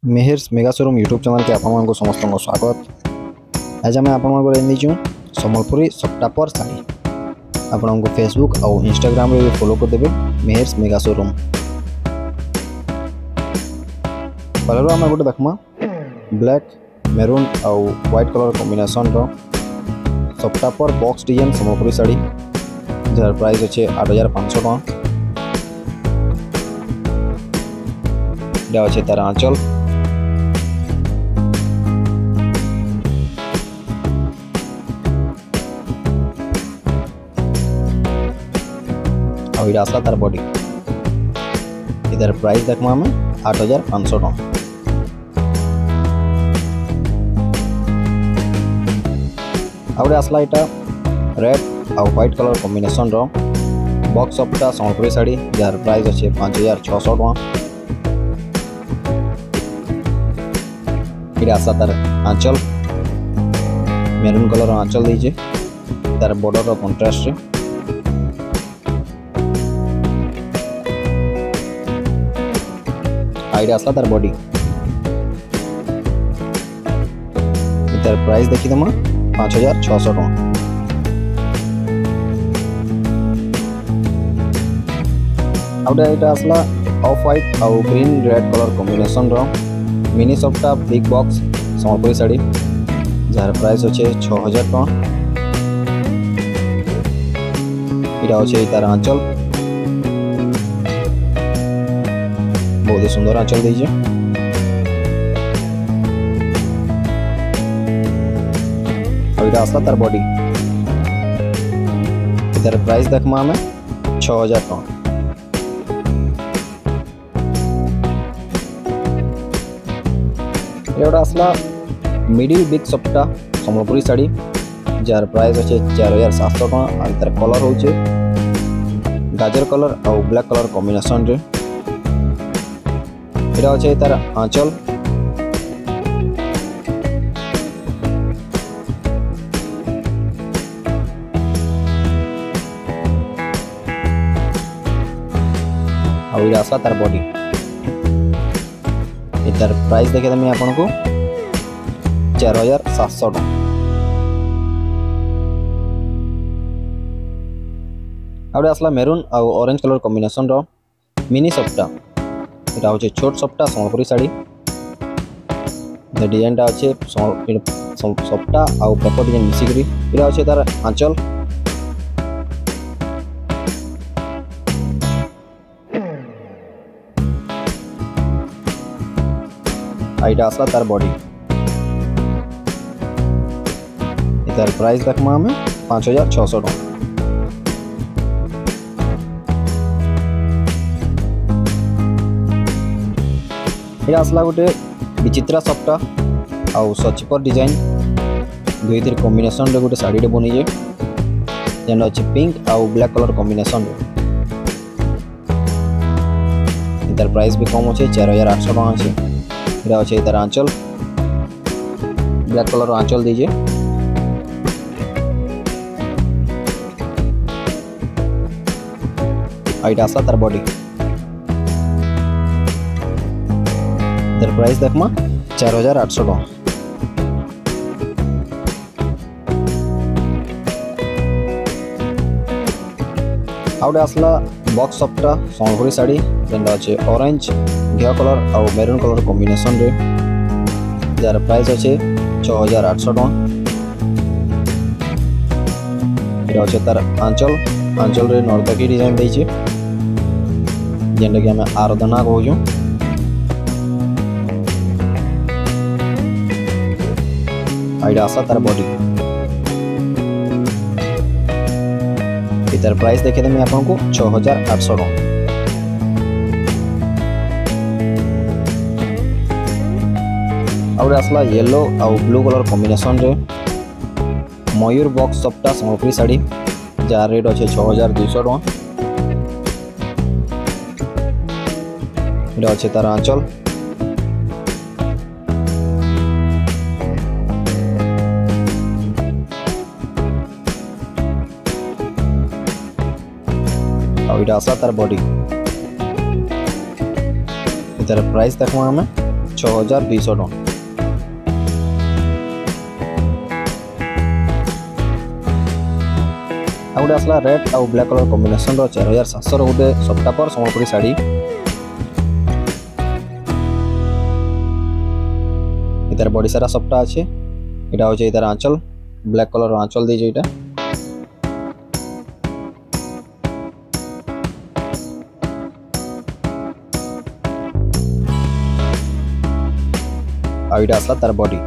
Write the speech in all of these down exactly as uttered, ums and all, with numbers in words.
मेहर्स mega showroom YouTube channel के आपको समस्त स्वागत। आज आम आपचु सम्बलपुरी सप्तापर शाढ़ी आपको फेसबुक और इंस्टाग्राम रे फॉलो करदेवे मेहर्स मेगा शोरूम। कलर आम गोटे देखमा ब्लैक मेरून और व्हाइट कलर कॉम्बिनेशन रो सप्तापर बॉक्स डिजाइन सम्बलपुरी शाढ़ी जार प्राइस अच्छे आठ हजार पाँच सौ टका। अच्छे तार आंचल और इधर आसला तार बॉडी इधर प्राइस देखमा हमें आठ हजार पाँच सौ टका। और आसला इटा रेड और व्हाइट कलर कॉम्बिनेशन रो बॉक्स सप्ता सम्बलपुरी शाढ़ी जार प्राइस अच्छे पाँच हजार छः सौ टका। आसा तार आंचल मेरून कलर आंचल दीजिए तार बॉर्डर कंट्रास्ट आईड आसला तार बॉडी तार प्राइस देखी दमा पाँच हजार छः सौ टका। आउटा आसला ऑफ व्हाइट और ग्रीन रेड कलर कॉम्बिनेशन रो मिनी सप्ता बिग बॉक्स सम्बलपुरी शाढ़ी जार प्राइस अच्छे छः हजार टका। इटा अच्छे तार आंचल बहुत ही सुंदर आंचल दीजिए और इटा आसला तार बॉडी इधर प्राइस देखमा हमें छः हजार टका। एवढा आसला मिडिल बिग सप्ता सम्बलपुरी शाढ़ी जार प्राइस अच्छे चार हजार सात सौ टका। और तार कलर होचे गाजर कलर और ब्लैक कलर कॉम्बिनेशन रे एटा अच्छे तार आंचल और इधर आसला तार बॉडी इधर प्राइस देखे मैं आपन को चार हजार सात सौ टका। आउटे आसला मेरून और ऑरेंज कलर कॉम्बिनेशन रो मिनी सप्ता इटा होचे छोट सप्ता सम्बलपुरी शाढ़ी डिजाइन टा अच्छे सप्ता और पेपर डिजाइन मिसिकरी इटा अच्छे तार आंचल आईटा आसला तार बॉडी इधर प्राइस देखमा हमें पाँच हजार छः सौ टका। इटा आसला गोटे विचित्रा सप्ता और सचिपर डिजाइन दुई तीन कॉम्बिनेशन रे गोटे शाढ़ी बनीजे जेन अच्छे पिंक और ब्लैक कलर कॉम्बिनेशन इधर प्राइस भी कम अच्छे चार हजार आठ सौ टका अच्छे। इधर अच्छे इधर आंचल ब्लैक कलर आंचल दीजिए आईटा आसला तार बॉडी इधर प्राइस देखमा चार हजार आठ सौ टका। आउटे आसला बॉक्स सप्ता सम्बलपुरी शाढ़ी जेनटा अच्छे ऑरेंज घिया कलर और मेरून कलर कॉम्बिनेशन रे जार प्राइस अच्छे छः हजार आठ सौ टका। इटा अच्छे तार आंचल आंचल रे नर्तकी डिजाइन देइछे जेनटा कि आमे आराधना कहूँ। आईडा आसला तार बॉडी इधर प्राइस देखे दें आपको छः हजार आठ सौ टका। और आसला येलो और ब्लू कलर कॉम्बिनेशन रे मयूर बॉक्स सप्ता सम्बलपुरी शाढ़ी जार रेट अच्छे छः हजार दुई सौ टका। इटा अच्छे तार आंचल और इटा आसला तार बॉडी इधर प्राइस देखमा हमें छः हजार दुईश टଙ୍କା। आ गोटे आसला रेड आउ ब्लैक कलर कॉम्बिनेशन रो चार हजार सातश गोटे सप्तापर संबलपुरी साड़ी। इतार बड़ी सारा सप्ता अच्छे। यहाँ हूँ इतार आंचल ब्लैक कलर आंचल दीजिए यहाँ आईटा आसला तार बॉडी।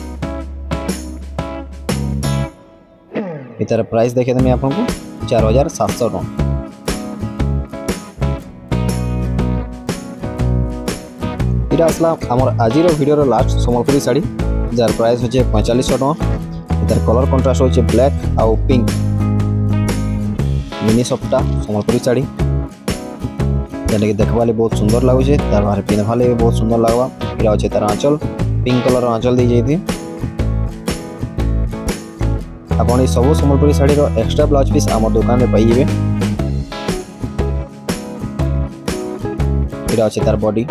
इतार प्राइस देखे देमी आपको चार हजार सातश टଙ୍କା। इटा आसला आमर आज वीडियो लास्ट संबलपुरी साड़ी जार प्राइस होचे पैंतालीस टଙ୍କା। इतार कलर कंट्रास्ट होचे ब्लैक आउ पिंक मिनी सप्ता संबलपुरी साड़ी जेटा कि देखवा बहुत सुंदर लगुचे। तार बाहर पिंधवा भी बहुत सुंदर लगवा। इटा होचे तार आंचल पिंक कलर आंचल दी जाती। आप सब संबलपुरी साड़ी रो एक्स्ट्रा ब्लाउज पीस आम दुकान में पाइबे। इटा अच्छे तार बॉडी।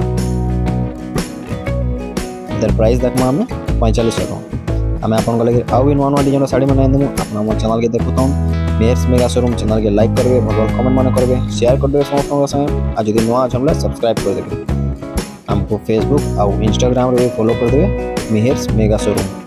इधर प्राइस देखमा आम पैंतालीस टଙ୍କା। आम आपन लगे आउ भी नुआ नुआ डिजाइन साड़ी मैंने देमु। आप चैनल के देखुता मेहर्स मेगा शोरूम चैनल के लाइक करेंगे, भल भल कमेंट मान करेंगे, शेयर कर देवे समस्त संगे। आज यदि नुआ अच्छा सब्सक्राइब कर देवे। हमको फेसबुक और इंस्टाग्राम रे फॉलो कर देवे मेहर्स मेगा शोरूम।